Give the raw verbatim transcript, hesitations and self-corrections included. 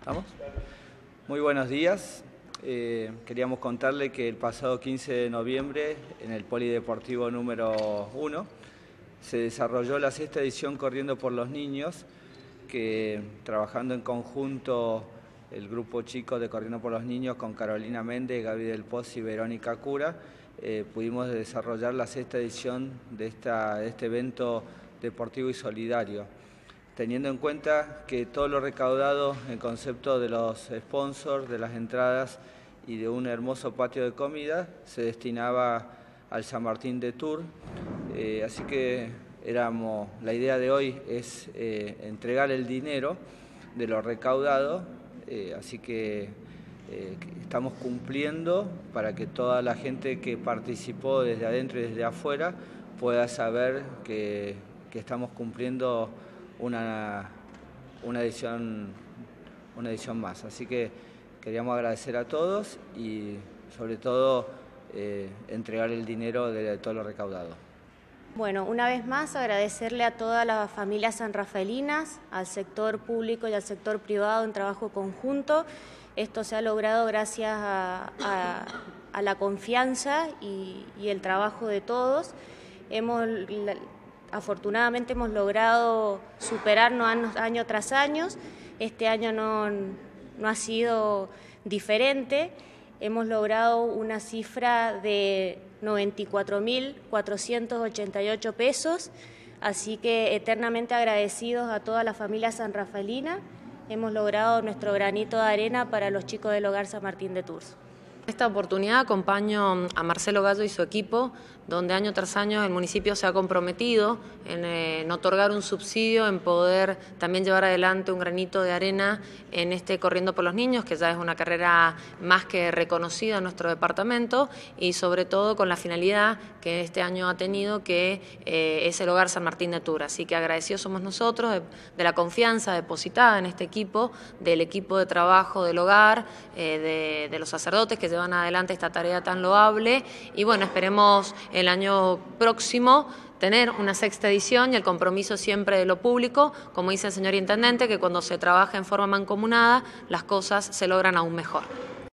¿Estamos? Muy buenos días. Eh, queríamos contarle que el pasado quince de noviembre, en el Polideportivo número uno, se desarrolló la sexta edición Corriendo por los Niños, que trabajando en conjunto el grupo chico de Corriendo por los Niños con Carolina Méndez, Gaby del Pozo y Verónica Cura, eh, pudimos desarrollar la sexta edición de, esta, de este evento deportivo y solidario, teniendo en cuenta que todo lo recaudado en concepto de los sponsors, de las entradas y de un hermoso patio de comida se destinaba al San Martín de Tours. Eh, así que éramos, la idea de hoy es eh, entregar el dinero de lo recaudado, eh, así que eh, estamos cumpliendo para que toda la gente que participó desde adentro y desde afuera pueda saber que, que estamos cumpliendo Una, una, edición, una edición más. Así que queríamos agradecer a todos y sobre todo eh, entregar el dinero de, de todo lo recaudado. Bueno, una vez más agradecerle a todas las familias sanrafaelinas, al sector público y al sector privado en trabajo conjunto. Esto se ha logrado gracias a, a, a la confianza y, y el trabajo de todos. Hemos... La, Afortunadamente hemos logrado superarnos año, año tras año. Este año no, no ha sido diferente. Hemos logrado una cifra de noventa y cuatro mil cuatrocientos ochenta y ocho pesos, así que eternamente agradecidos a toda la familia sanrafaelina. Hemos logrado nuestro granito de arena para los chicos del Hogar San Martín de Tours. En esta oportunidad acompaño a Marcelo Gallo y su equipo, donde año tras año el municipio se ha comprometido en, eh, en otorgar un subsidio, en poder también llevar adelante un granito de arena en este Corriendo por los Niños, que ya es una carrera más que reconocida en nuestro departamento, y sobre todo con la finalidad que este año ha tenido, que eh, es el Hogar San Martín de Tours. Así que agradecidos somos nosotros de, de la confianza depositada en este equipo, del equipo de trabajo del hogar, eh, de, de los sacerdotes que llevan adelante esta tarea tan loable, y bueno, esperemos el año próximo tener una sexta edición y el compromiso siempre de lo público, como dice el señor Intendente, que cuando se trabaja en forma mancomunada las cosas se logran aún mejor.